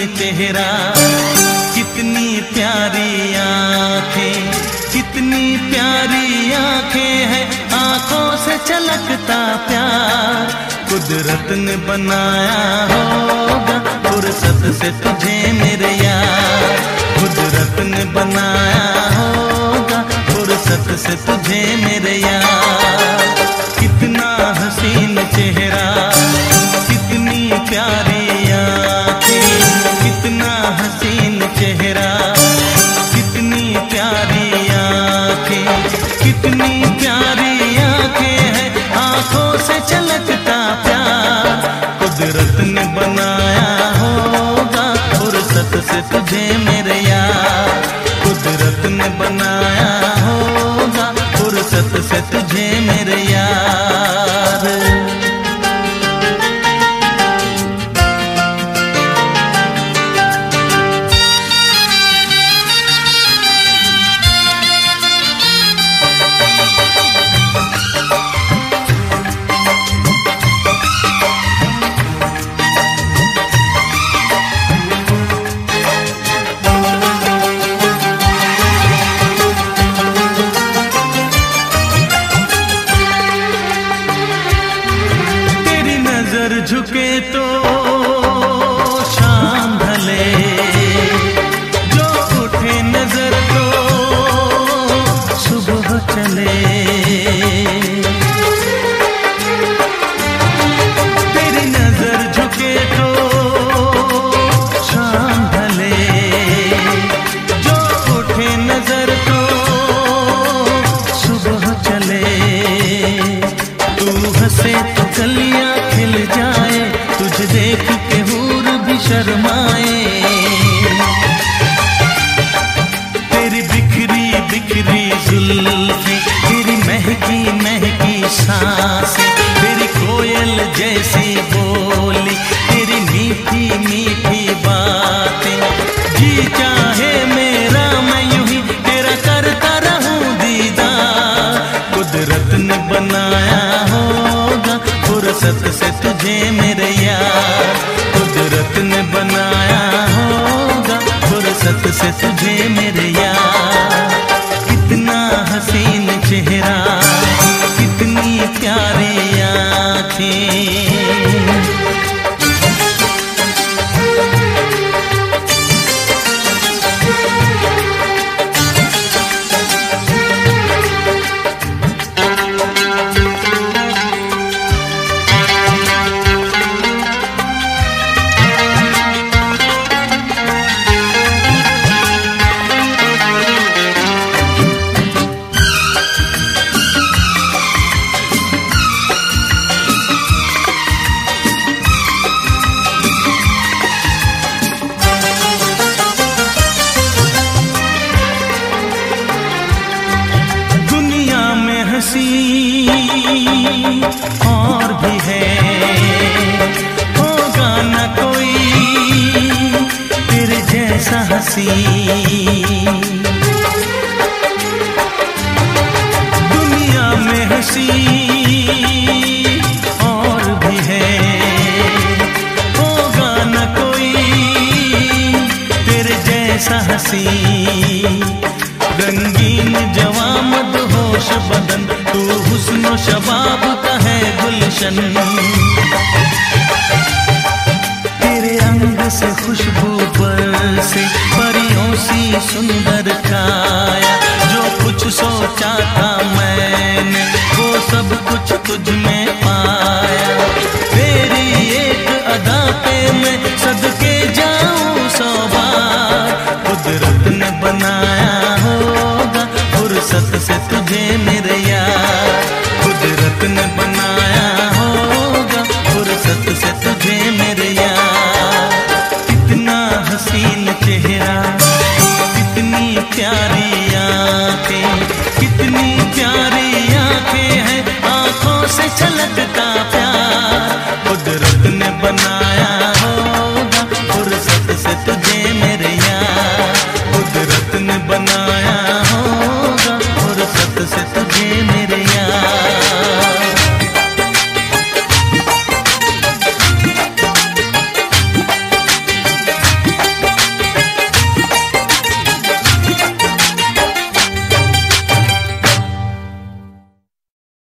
चेहरा, कितनी प्यारी आंखें, कितनी प्यारी आंखें हैं, आंखों से छलकता प्यार। कुदरत ने बनाया होगा फुर्सत से तुझे मेरे यार, कुदरत ने बनाया होगा फुर्सत से तुझे मेरे यार। कितना हसीन चेहरा, कितनी प्यारी आंखें, कितना हसीन चेहरा, कितनी प्यारी आंखें, कितनी प्यारी आंखें हैं, आंखों से छलकता प्यार। कुदरत ने बनाया होगा फुर्सत से तुझे मेरे यार, कुदरत ने बनाया होगा फुर्सत से तुझे मेरे यार। झुके तो शाम ढले, जो उठे नजर तो सुबह चले। तेरी नजर झुके तो शाम ढले, जो उठे नजर तो सुबह चले। तू हंसे तो गलियां खिल जाए, तुझे देख के हूर भी शर्माए। तेरी बिखरी बिखरी जुल्फें, तेरी महकी महकी सांसें, तेरी कोयल जैसी बोली, तेरी मीठी मीठी बातें। जी चाहे मेरा मैं यूं ही तेरा करता रहूं दीदार। कुदरत ने बनाया होगा फुर्सत से तुझे मेरे यार, कुदरत ने बनाया होगा फुर्सत से तुझे मेरे यार। कितना हसीन चेहरा, कितनी प्यारी आंखें। और भी है, होगा न कोई तेरे जैसा हंसी। दुनिया में हंसी और भी है, होगा न कोई तेरे जैसा हंसी। रंगीन जवां मदहोश बदन, तू हुस्न शबाब का है गुलशन। तेरे अंग से खुशबू बरसे, परियों सी सुंदर काया। जो कुछ सोचा था मैंने वो सब कुछ तुझ में पाया। तेरी एक अदा पे मैं सदके